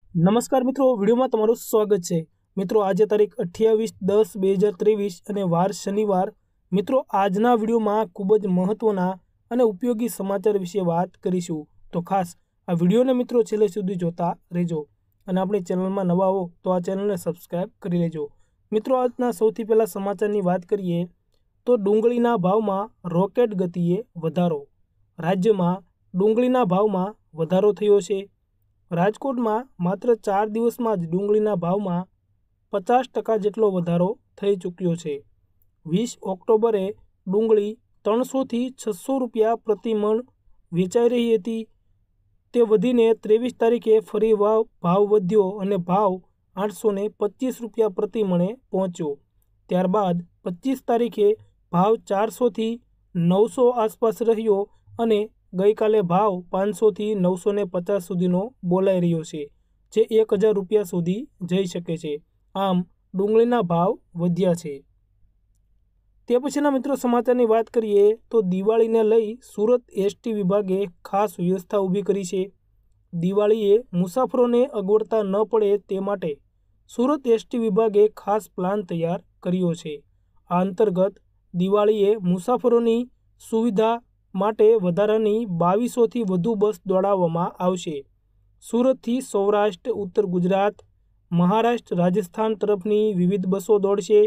नमस्कार मित्रों, वीडियो में तमारुं स्वागत है। मित्रों, आज तारीख 28/10/2023 અને વાર शनिवार। मित्रों, आजना वीडियो में खूब ज महत्वना અને उपयोगी समाचार विषे बात करीशुं, तो खास आ वीडियो ने मित्रों छेल्ले सुधी जोता रहेजो અને अपनी चेनल में नवा हो तो आ चेनल ने सब्सक्राइब करी लेजो। मित्रों, आजना सौथी पहला समाचारनी बात करिए तो डूंगळीना भावमां रॉकेट गतिए वधारो। राज्यमां डूंगळीना भावमां वधारो थयो छे। राजकोट में मात्र 4 दिवस में ज डूंगळीना भाव में 50% जेटलो वधारो थई चूक्यो छे। 20 ऑक्टोबरे डूंगળી 300 થી 600 रुपया प्रति मण वेचाई रही हती, ते वधीने 23 तारीखे फरी भाव वध्यो अने भाव 825 रुपया प्रति मणे पहोंच्यो। त्यारबाद 25 तारीखे भाव 400 થી 900 आसपास रह्यो अने गई काले भाव 500 થી 950 सुधीनो बोलाई रह्यो छे, जे 1000 रुपया सुधी जई शके छे। आम डूंगळीना भाव वध्या छे। ते पछीना मित्रों समाचारनी वात करीए तो दिवाळीने लई सूरत एसटी विभागे खास व्यवस्था ऊभी करी छे। दिवाळीए मुसाफरोने अगवडता न पड़े ते माटे सूरत एसटी विभागे खास प्लान तैयार कर्यो छे। आ अंतर्गत दिवाळीए मुसाफरोनी सुविधा माटे वधारानी 2200 थी वधु बस दौड़ाववामां आवशे। सूरत थी सौराष्ट्र, उत्तर गुजरात, महाराष्ट्र, राजस्थान तरफनी विविध बसों दौड़शे।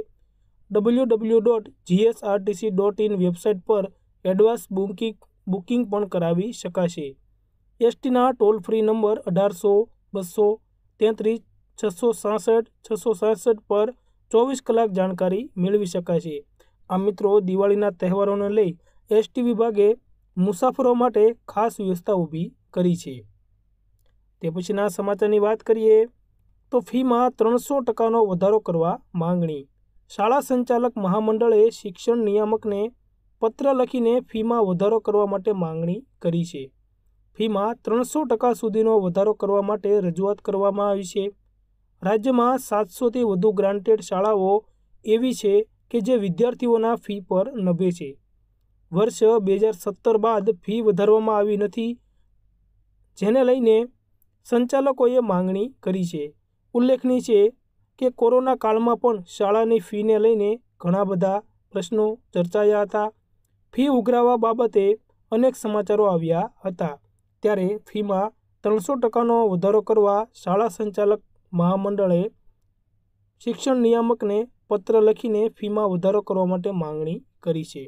www.gsrtc.in वेबसाइट पर एडवांस बुकिंग पण करावी शकाशे। एसटीना टोल फ्री नंबर 1800 200 33 667 667 पर 24 कलाक जानकारी मेळवी शकाशे। आ मित्रों, दिवाळीना तहेवारोने लई एसटी विभागे मुसाफरो माटे खास व्यवस्था ऊभी करी छे। ते पछीना समाचारनी वात करीए तो फी में 300% वधारो करवा मांगणी। शाळा संचालक महामंडळे शिक्षण नियामक ने पत्र लखीने फी में वधारो करवा माटे मांगणी करी छे। फी में 300% सुधीनो वधारो करवा माटे रजूआत करवामां आवी छे। राज्य में 700 थी वधु ग्रांटेड शाळाओ एवी छे के जे विद्यार्थीओना फी पर नभे छे। वर्ष 2017 बाद फी वधारवामां आवी नथी, जेने लईने संचालकोए मांगणी करी छे। उल्लेखनीय छे के कोरोना काल में पण शाळानी फी ने लईने घणा बधा प्रश्नों चर्चाया हता। फी उघरावा बाबते अनेक समाचारों आव्या हता, त्यारे फी में 300% वधारो करवा शाळा संचालक महामंडळे शिक्षण नियामक ने पत्र लखीने फी में वधारो करवा माटे मांगणी करी छे।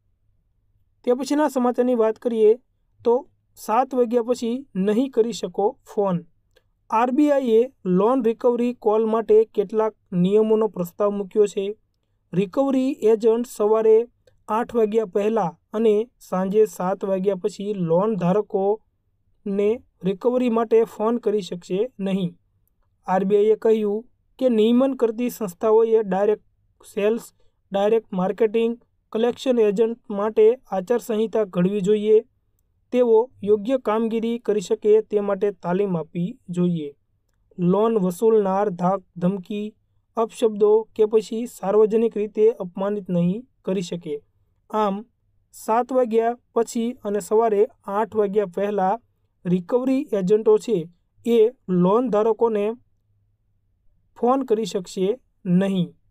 ते पछीना समाचारनी वात करीए तो 7 वाग्या पछी नहीं करी शको फोन। आरबीआईए लोन रिकवरी कॉल माटे केटलाक नियमोनो प्रस्ताव मूक्यो छे। रिकवरी एजंट सवारे 8 वाग्या पहला अने सांजे 7 वाग्या पछी लोन धारको ने रिकवरी माटे फोन करी शकशे नहीं। आरबीआईए कह्युं के नियमन करती संस्थाओए direct sales, direct marketing, collection agent माटे आचारसंहिता घड़वी जोईए। तेओ योग्य कामगीरी करी शके ते माटे तालीम आपवी जोईए। लोन वसूलनार धाक धमकी, अपशब्दों के पछी सार्वजनिक रीते अपमानित नहीं करी शके। आम 7 वाग्या पछी अने सवारे 8 वाग्या पहला रिकवरी एजंटो छे ए लोन धारकोने फोन करी शकशे नहीं।